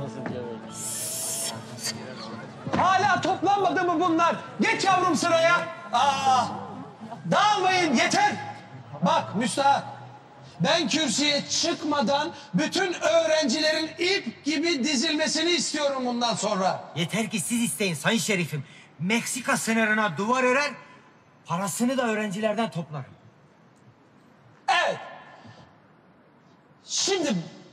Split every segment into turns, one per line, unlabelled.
Hala toplanmadı mı bunlar? Geç yavrum sıraya. Dağılmayın yeter. Bak Müstahak. Ben kürsüye çıkmadan bütün öğrencilerin ip gibi dizilmesini istiyorum bundan sonra.
Yeter ki siz isteyin Sayın Şerifim. Meksika sınırına duvar örer, parasını da öğrencilerden toplarım.
Evet. Şimdi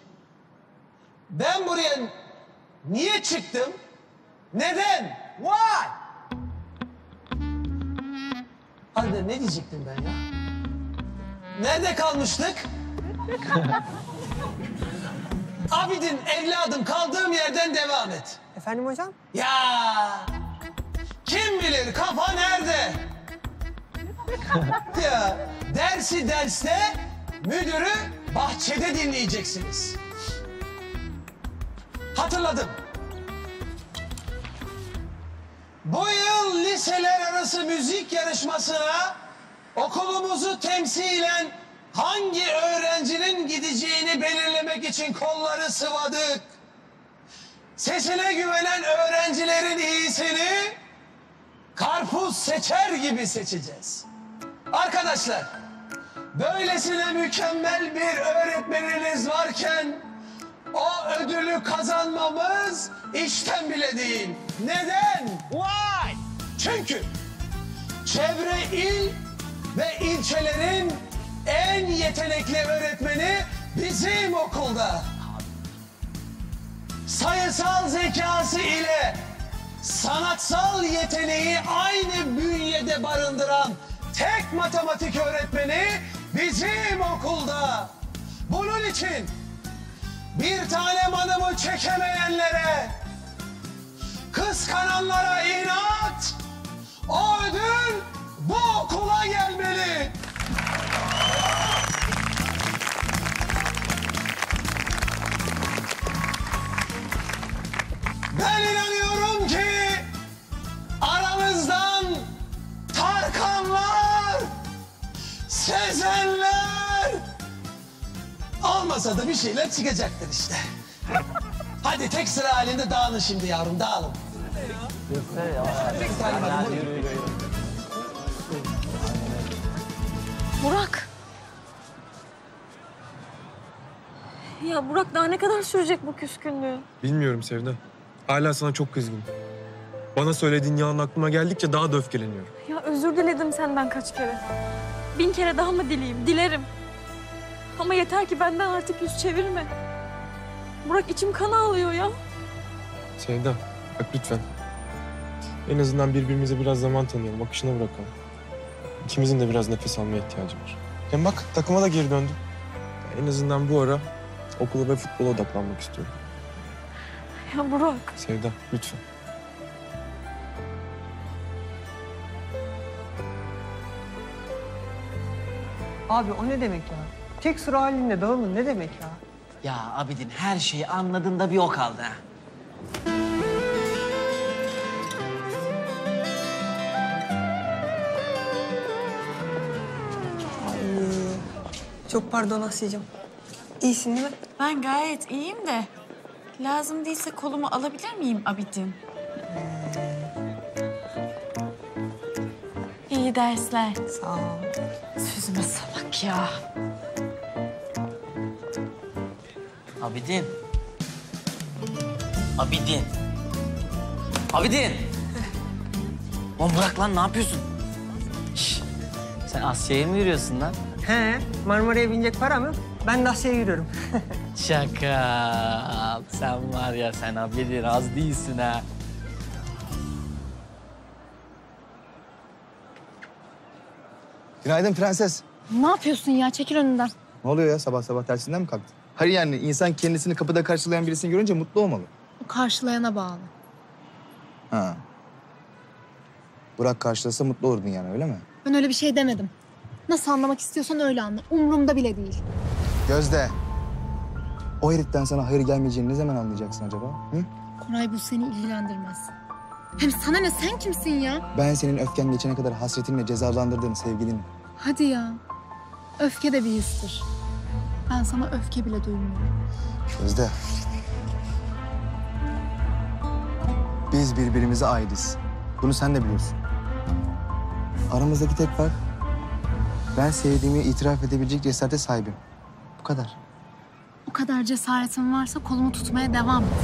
ben buraya niye çıktım? Neden? Why? Hadi ne diyecektim ben ya? Nerede kalmıştık? Abidin evladım kaldığım yerden devam et.
Efendim hocam?
Ya kim bilir kafa nerede? Ya dersi derste, müdürü bahçede dinleyeceksiniz. Hatırladım. Bu yıl liseler arası müzik yarışmasına okulumuzu temsilen hangi öğrencinin gideceğini belirlemek için kolları sıvadık. Sesine güvenen öğrencilerin iyisini karpuz seçer gibi seçeceğiz. Arkadaşlar, böylesine mükemmel bir öğretmeniniz varken o ödülü kazanmamız işten bile değil. Neden? Why? Çünkü çevre il ve ilçelerin en yetenekli öğretmeni bizim okulda. Sayısal zekası ile sanatsal yeteneği aynı bünyede barındıran tek matematik öğretmeni bizim okulda. Bunun için bir tanem hanımı çekemeyenlere, kıskananlara inat, o ödül bu okula gelmeli. Ben inanıyorum ki aramızdan Tarkanlar, Sezenler olmasa da bir şeyler çıkacaktır işte. Hadi tek sıra halinde dağılın şimdi yavrum, dağılın.
Burak. Ya Burak daha ne kadar sürecek bu küskünlüğü?
Bilmiyorum Sevda. Hala sana çok kızgınım. Bana söylediğin yalan aklıma geldikçe daha da öfkeleniyorum.
Ya özür diledim senden kaç kere. 1000 kere daha mı dileyim? Dilerim. Ama yeter ki benden artık yüz çevirme. Burak içim kan ağlıyor ya.
Sevda, bak lütfen. En azından birbirimize biraz zaman tanıyalım, akışına bırakalım. İkimizin de biraz nefes almaya ihtiyacı var. Hem bak takıma da geri döndüm. En azından bu ara okula ve futbola odaklanmak istiyorum.
Ya Burak.
Sevda, lütfen.
Abi o ne demek ya? Tek sıra halinde dağılın ne demek ya?
Ya Abidin her şeyi anladın da bir o kaldı ha.
Çok pardon Asya'cığım. İyisin değil mi?
Ben gayet iyiyim de lazım değilse kolumu alabilir miyim Abidin? İyi dersler.
Sağ ol.
Sözüme salak ya.
Abidin. Abidin. Abidin. Lan bırak lan ne yapıyorsun? Şş, sen Asya'ya mı yürüyorsun lan?
He, Marmara'ya binecek para mı? Ben de Asya'ya yürüyorum.
Şaka. Sen var ya sen Abidin az değilsin ha.
Günaydın prenses.
Ne yapıyorsun ya? Çekil önünden.
Ne oluyor ya sabah sabah tersinden mi kalktın? Hayır yani insan kendisini kapıda karşılayan birisini görünce mutlu olmalı.
Bu karşılayana bağlı.
Ha. Burak karşılasa mutlu olurdun yani öyle mi?
Ben öyle bir şey demedim. Nasıl anlamak istiyorsan öyle anla. Umurumda bile değil.
Gözde. O heriften sana hayır gelmeyeceğini ne zaman anlayacaksın acaba? Hı?
Koray bu seni ilgilendirmez. Hem sana ne? Sen kimsin ya?
Ben senin öfken geçene kadar hasretinle cezalandırdığın sevgilinim.
Hadi ya. Öfke de bir histir. Ben sana öfke bile duymuyorum.
Gözde. Biz birbirimize aitiz. Bunu sen de biliyorsun. Aramızdaki tek fark, ben sevdiğimi itiraf edebilecek cesarete sahibim. Bu kadar.
O kadar cesaretin varsa kolumu tutmaya devam et.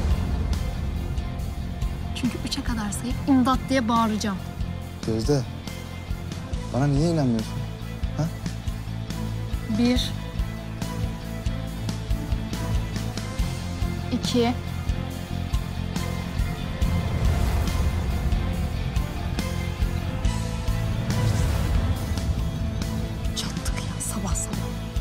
Çünkü 3'e kadar sayıp imdat diye bağıracağım.
Gözde, bana niye inanmıyorsun? Ha?
1 2 Çattık ya sabah sabah.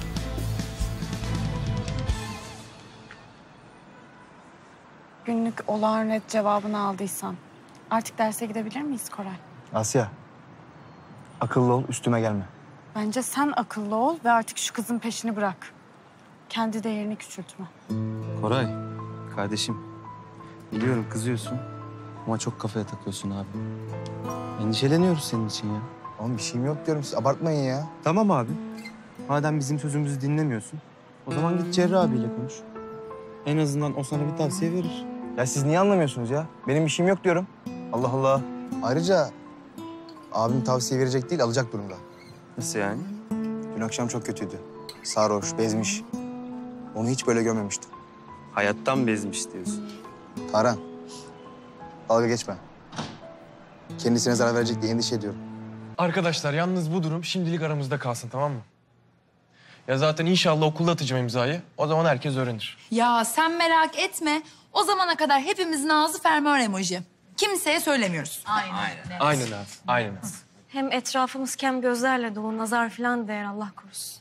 Günlük olağan red cevabını aldıysan artık derse gidebilir miyiz Koray?
Asya, akıllı ol, üstüme gelme.
Bence sen akıllı ol ve artık şu kızın peşini bırak. Kendi değerini küçültme.
Koray, kardeşim. Biliyorum kızıyorsun ama çok kafaya takıyorsun abi. Endişeleniyoruz senin için ya.
Oğlum bir şeyim yok diyorum, siz abartmayın ya.
Tamam abi. Madem bizim sözümüzü dinlemiyorsun, o zaman git Cerrah abiyle konuş. En azından o sana bir tavsiye verir.
Ya siz niye anlamıyorsunuz ya? Benim bir şeyim yok diyorum. Allah Allah. Ayrıca abim tavsiye verecek değil, alacak durumda.
Nasıl yani?
Dün akşam çok kötüydü. Sarhoş, bezmiş. Onu hiç böyle görmemiştim.
Hayattan bezmiş diyorsun.
Tarhan, dalga geçme. Kendisine zarar verecek diye endişe ediyorum.
Arkadaşlar yalnız bu durum şimdilik aramızda kalsın, tamam mı? Ya zaten inşallah okulda atacağım imzayı. O zaman herkes öğrenir.
Ya sen merak etme. O zamana kadar hepimizin ağzı fermuar emoji. Kimseye söylemiyoruz.
Aynen abi, aynen abi.
Hem etrafımız kem gözlerle dolu, nazar falan değer Allah korusun.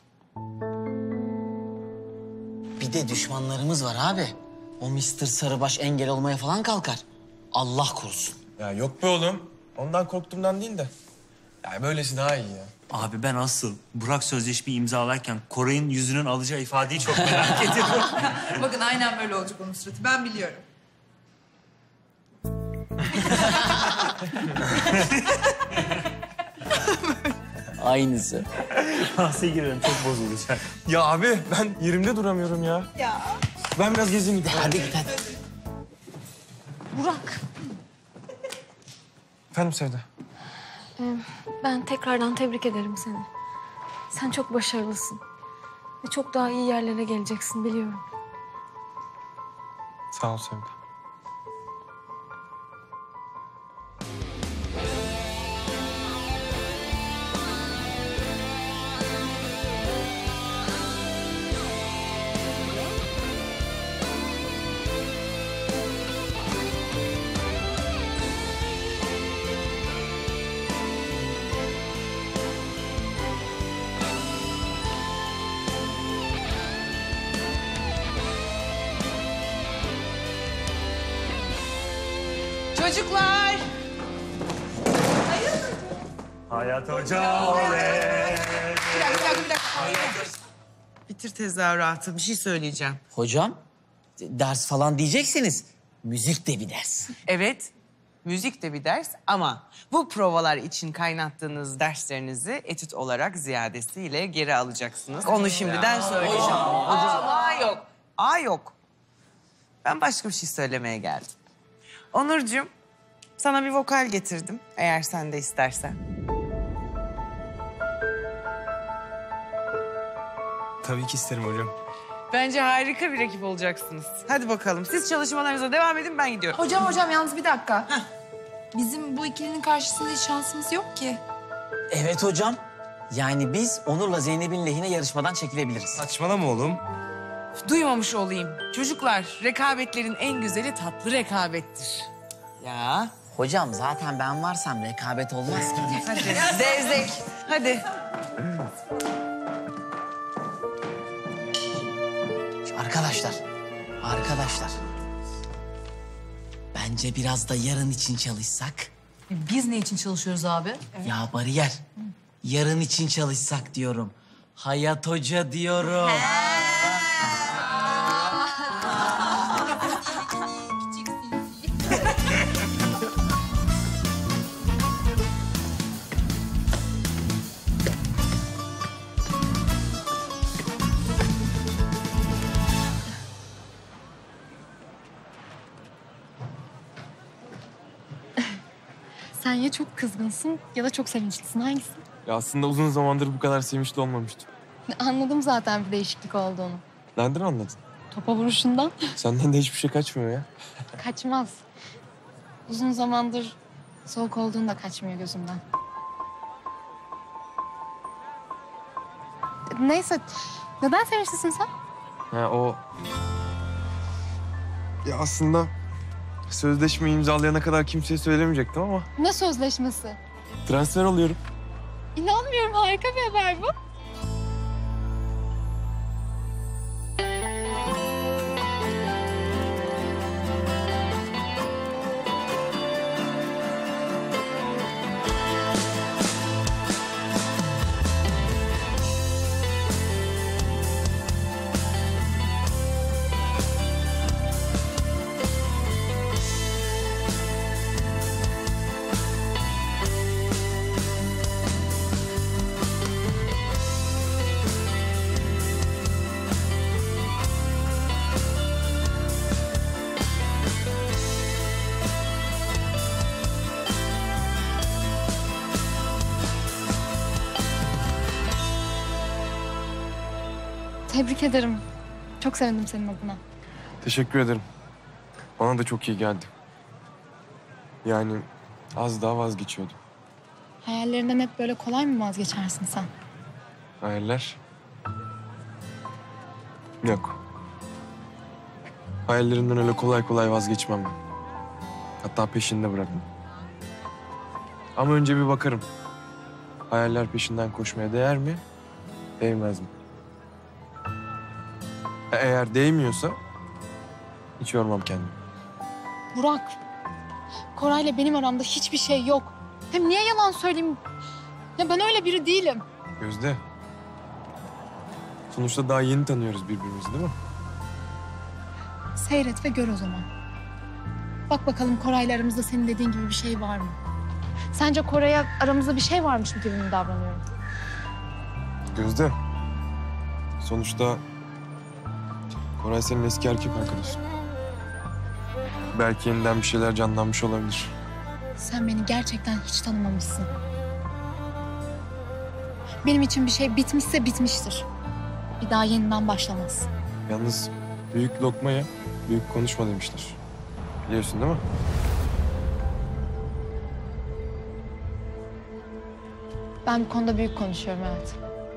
Bir de düşmanlarımız var abi. O Mr. Sarıbaş engel olmaya falan kalkar. Allah korusun.
Ya yok be oğlum. Ondan korktuğumdan değil de. Ya böylesi daha iyi ya.
Abi ben asıl Burak sözleşmeyi imzalarken Koray'ın yüzünün alacağı ifadeyi çok merak ediyorum.
Bakın aynen böyle olacak onun suratı. Ben biliyorum.
Aynısı.
Bahse girelim çok bozulacak.
Ya abi ben yerimde duramıyorum ya.
Ya.
Ben biraz gezeyim gideyim.
Hadi git hadi.
Burak,
Efendim Sevda?
ben tekrardan tebrik ederim seni. Sen çok başarılısın. Ve çok daha iyi yerlere geleceksin biliyorum.
Sağ ol Sevda.
Çocuklar.
Hayat Hoca oley.
Bir dakika.
Bitir tezahüratı. Bir şey söyleyeceğim.
Hocam, ders falan diyeceksiniz. Müzik de bir ders.
Evet, müzik de bir ders ama bu provalar için kaynattığınız derslerinizi etüt olarak ziyadesiyle geri alacaksınız. Onu şimdiden söyleyeceğim. Aa yok. Aa yok. Ben başka bir şey söylemeye geldim. Onurcuğum, sana bir vokal getirdim eğer sen de istersen.
Tabii ki isterim hocam.
Bence harika bir ekip olacaksınız. Hadi bakalım. Siz çalışmalarınıza devam edin, ben gidiyorum.
Hocam yalnız bir dakika. Bizim bu ikilinin karşısında hiç şansımız yok ki.
Evet hocam. Yani biz Onur'la Zeynep'in lehine yarışmadan çekilebiliriz.
Saçmalama oğlum.
Duymamış olayım. Çocuklar, rekabetlerin en güzeli tatlı rekabettir. Ya.
Hocam zaten ben varsam rekabet olmaz ki.
Hadi. Zevzek. Hadi.
Arkadaşlar. Bence biraz da yarın için çalışsak.
Biz ne için çalışıyoruz abi?
Ya bariyer. Yarın için çalışsak diyorum. Hayat Hoca diyorum.
Sen ya çok kızgınsın ya da çok sevinçlisin. Hangisi?
Ya aslında uzun zamandır bu kadar sevinçli olmamıştım.
Anladım zaten bir değişiklik olduğunu.
Nereden anladın?
Topa vuruşundan.
Senden de hiçbir şey kaçmıyor ya.
Kaçmaz. Uzun zamandır soğuk olduğun da kaçmıyor gözümden. Neyse, neden sevinçlisin sen?
Ha o... Ya aslında sözleşmeyi imzalayana kadar kimseye söylemeyecektim ama
Ne sözleşmesi?
transfer oluyorum.
İnanmıyorum, harika bir haber bu. Tebrik ederim. Çok sevindim senin adına.
Teşekkür ederim. Bana da çok iyi geldi. Yani az daha vazgeçiyordum.
Hayallerinden hep böyle kolay mı vazgeçersin sen?
Hayaller? Yok. Hayallerimden öyle kolay kolay vazgeçmem ben. Hatta peşinde bırakmam. Ama önce bir bakarım. Hayaller peşinden koşmaya değer mi, değmez mi? Eğer değmiyorsa hiç yormam kendimi.
Burak, Koray'la benim aramda hiçbir şey yok. Hem niye yalan söyleyeyim? Ya ben öyle biri değilim.
Gözde. Sonuçta daha yeni tanıyoruz birbirimizi değil mi?
Seyret ve gör o zaman. Bak bakalım Koray'la aramızda senin dediğin gibi bir şey var mı? Sence Koray'a aramızda bir şey varmış gibi mi davranıyorum?
Gözde. Sonuçta Koray senin eski erkek arkadaşın. Belki yeniden bir şeyler canlanmış olabilir.
Sen beni gerçekten hiç tanımamışsın. Benim için bir şey bitmişse bitmiştir. Bir daha yeniden başlamaz.
Yalnız büyük lokmaya büyük konuşma demişler. Biliyorsun değil mi?
Ben bu konuda büyük konuşuyorum, evet.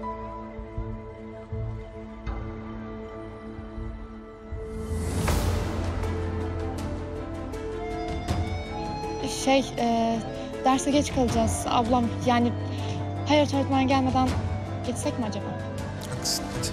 Derse geç kalacağız. Ablam yani hayır öğretmen gelmeden geçsek mi acaba?
Haklısın. Hadi.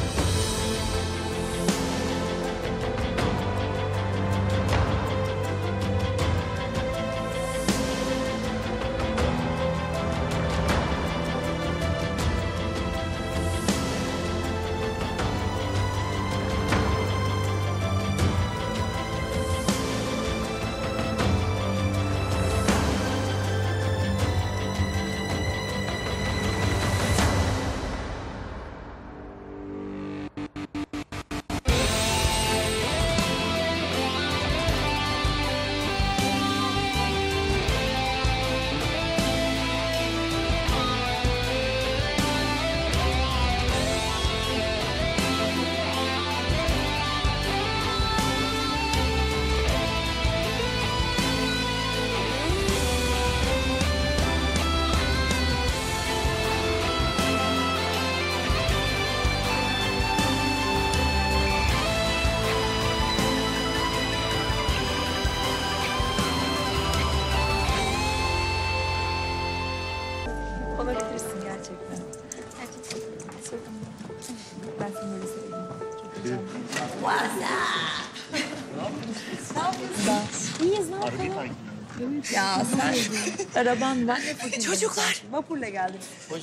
Olabilirsin gerçekten. Ben seni böyle seveyim. İyiyiz, ne yapalım? Ya sen araban var.
Çocuklar.
Vapurla geldim.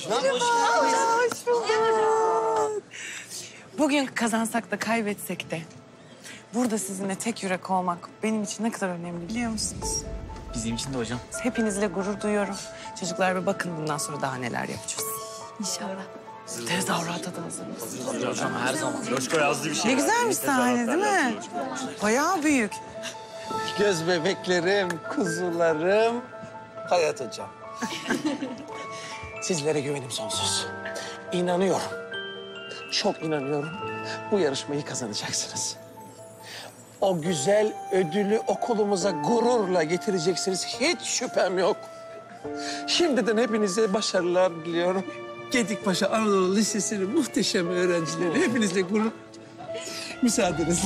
Bugün kazansak da kaybetsek de burada sizinle tek yürek olmak benim için ne kadar önemli biliyor musunuz?
Bizim için de hocam.
Hepinizle gurur duyuyorum. Çocuklar bir bakın bundan sonra daha neler yapacağız.
İnşallah.
Tezahürata da hazırız.
Hocam her zaman.
Coşko yazdı bir şey.
Ne güzelmiş sahne değil mi? Bayağı büyük.
Göz bebeklerim, kuzularım. Hayat Hocam. Sizlere güvenim sonsuz. İnanıyorum. Çok inanıyorum. Bu yarışmayı kazanacaksınız. O güzel ödülü okulumuza gururla getireceksiniz. Hiç şüphem yok. Şimdiden hepinize başarılar diliyorum. Gedikpaşa Anadolu Lisesi'nin muhteşem öğrencileri. Hepinizle gurur... Müsaadenizle.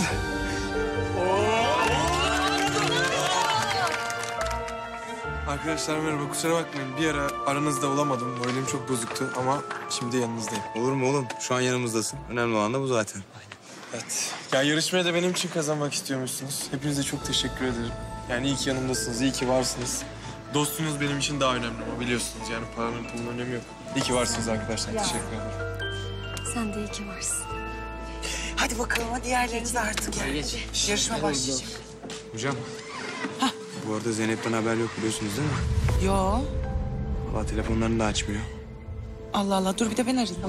Arkadaşlar merhaba, kusura bakmayın. Bir ara aranızda olamadım. Moralim çok bozuktu ama şimdi yanınızdayım.
Olur mu oğlum? Şu an yanımızdasın. Önemli olan da bu zaten.
Evet. Ya yarışmayı da benim için kazanmak istiyormuşsunuz. Hepinize çok teşekkür ederim. Yani iyi ki yanımdasınız, iyi ki varsınız. Dostunuz benim için daha önemli ama biliyorsunuz yani paranın pulun önemi yok. İyi ki varsınız arkadaşlar.
Ya.
Teşekkür ederim.
Sen de iyi ki varsın.
Hadi bakalım, hadi yerleriniz artık yani. Yarışma başlayacak.
Hocam. Bu arada Zeynep'ten haber yok biliyorsunuz değil mi?
Yo.
Valla telefonlarını da açmıyor.
Allah Allah, dur bir de ben arayayım.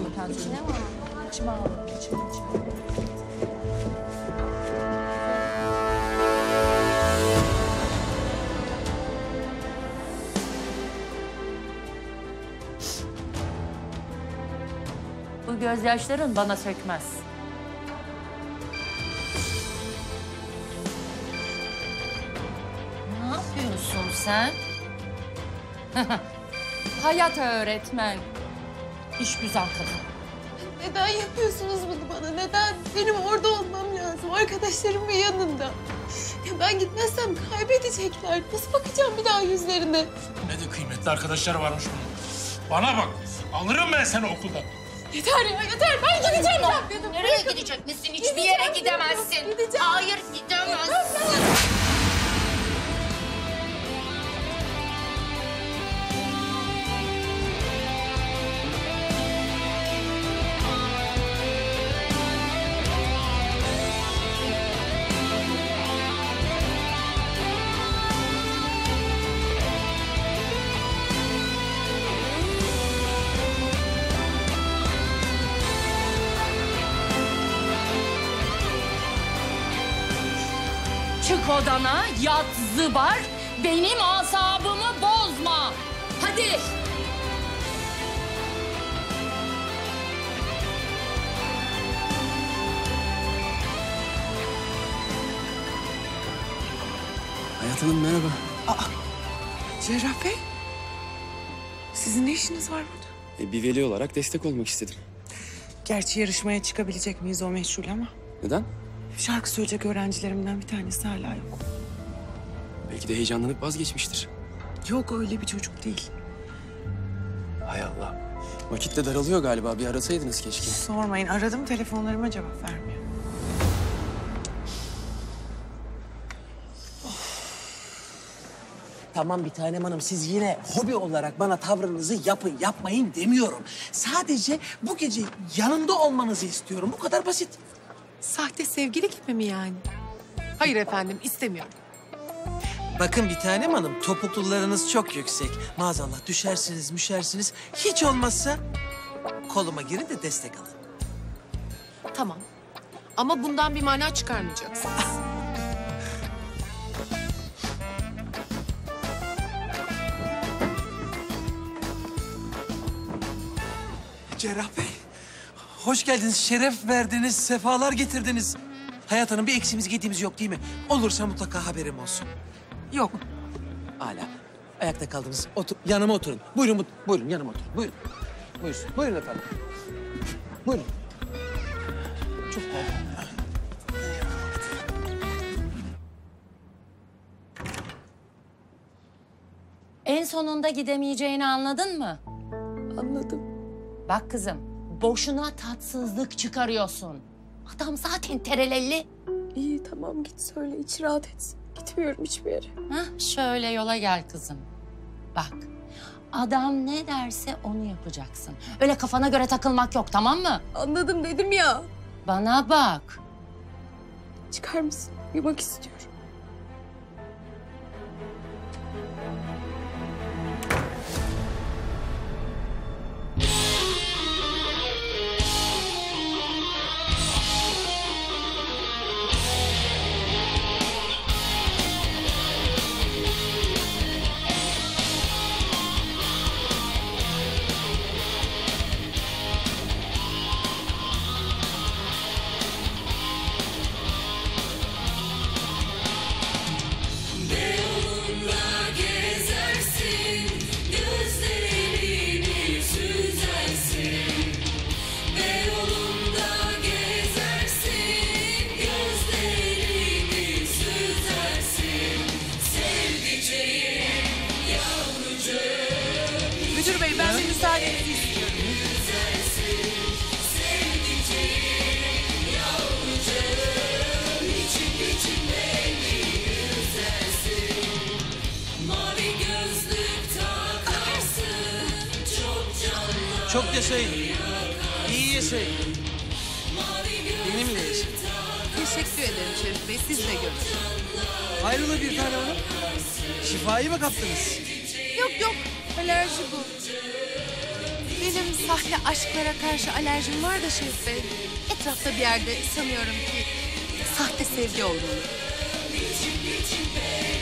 Bu gözyaşların bana sökmez. Ne yapıyorsun sen? Hayat öğretmen. İş güzel kadın.
Neden yapıyorsunuz bunu bana? Neden? Benim orada olmam lazım. Arkadaşlarımın yanında. Ya ben gitmezsem kaybedecekler. Nasıl bakacağım bir daha yüzlerine?
Ne de kıymetli arkadaşları varmış bunun. Bana bak, alırım ben seni okuldan.
Yeter ya, yeter. Ben gideceğim.
Nereye gidecek misin? Hiçbir yere gidemezsin. Hayır, gidemezsin. Çık odana, yat zıbar, benim asabımı bozma. Hadi.
Hayat Hanım merhaba.
Cerrah Bey, sizin ne işiniz var burada?
Bir veli olarak destek olmak istedim.
Gerçi yarışmaya çıkabilecek miyiz o meşhur ama.
Neden?
Şarkı söyleyecek öğrencilerimden bir tanesi hala yok.
Belki de heyecanlanıp vazgeçmiştir.
Yok, öyle bir çocuk değil.
Hay Allah. Vakit de daralıyor galiba. Bir arasaydınız keşke.
Sormayın, aradım, telefonlarıma cevap vermiyor.
Tamam bir tanem hanım, siz yine hobi olarak bana tavrınızı yapın, yapmayın demiyorum. Sadece bu gece yanımda olmanızı istiyorum. Bu kadar basit.
Sahte sevgili gibi mi yani? Hayır efendim, istemiyorum.
Bakın bir tanem hanım, topuklularınız çok yüksek. Maazallah düşersiniz, müşersiniz. Hiç olmazsa koluma girin de destek alın.
Tamam. Ama bundan bir mana çıkarmayacaksınız.
Cerrah Bey, hoş geldiniz, şeref verdiniz, sefalar getirdiniz. Hayat Hanım, bir eksiğimiz gediğimiz yok değil mi? Olursa mutlaka haberim olsun.
Yok.
Hala. Ayakta kaldınız. Yanıma oturun. Buyurun, buyurun yanıma oturun. Buyurun. Buyurun, buyurun efendim. Buyurun. Çok pardon.
En sonunda gidemeyeceğini anladın mı?
Anladım.
Bak kızım, boşuna tatsızlık çıkarıyorsun. Adam zaten terelelli.
İyi tamam, git söyle, iç rahat etsin. Gitmiyorum hiçbir yere.
Hah, şöyle yola gel kızım. Bak, adam ne derse onu yapacaksın. Öyle kafana göre takılmak yok, tamam mı?
Anladım dedim ya.
Bana bak.
Çıkar mısın? Uyumak istiyorum.
Çok yaşayın. İyi yaşayın. Benimle yaşayın.
Teşekkür ederim Şerif Bey. Siz de görün.
Hayrola bir tane hanım? Şifayı mı kaptınız?
Yok. Alerji bu. Benim sahte aşklara karşı alerjim var da Şerif Bey. Etrafta bir yerde sanıyorum ki sahte sevgi olduğunu.